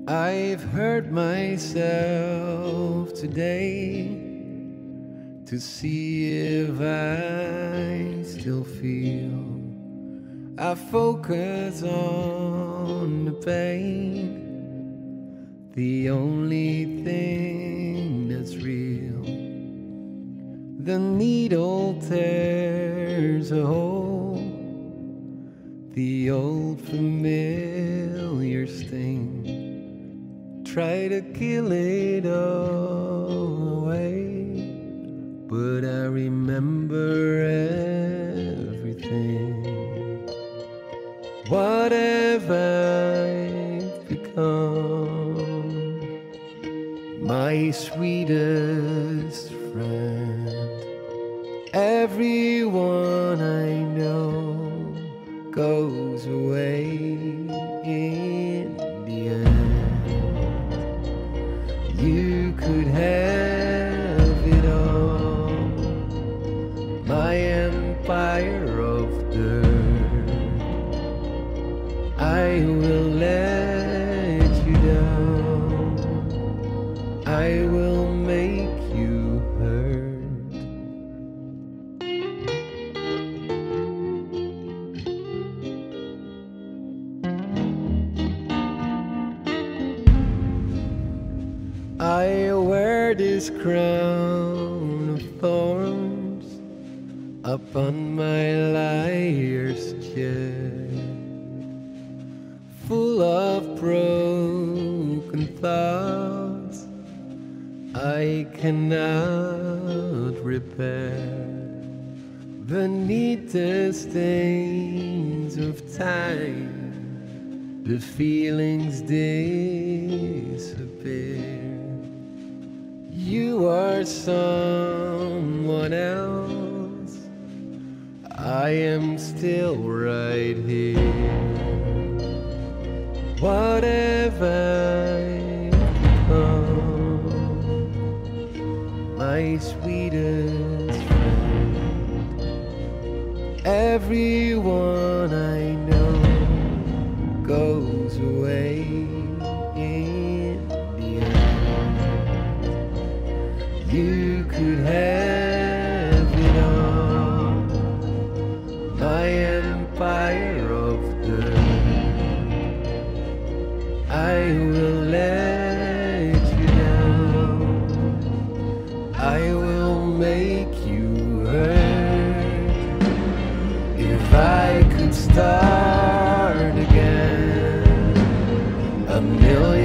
I've hurt myself today to see if I still feel. I focus on the pain, the only thing that's real. The needle tears a hole, the old familiar sting. Try to kill it all away, but I remember everything. What have I become? My sweetest friend. Everyone I know goes away in the end. You could have it all, my empire of dirt. I will let you down, I will make you hurt. I wear this crown of thorns upon my liar's chest, full of broken thoughts I cannot repair. Beneath the stains of time, the feelings disappear. You are someone else, I am still right here. What have I become? My sweetest friend. Everyone I know goes away in the end. You could have it all, my empire of dirt. I will let you down, I will make you hurt. If I could start again, a million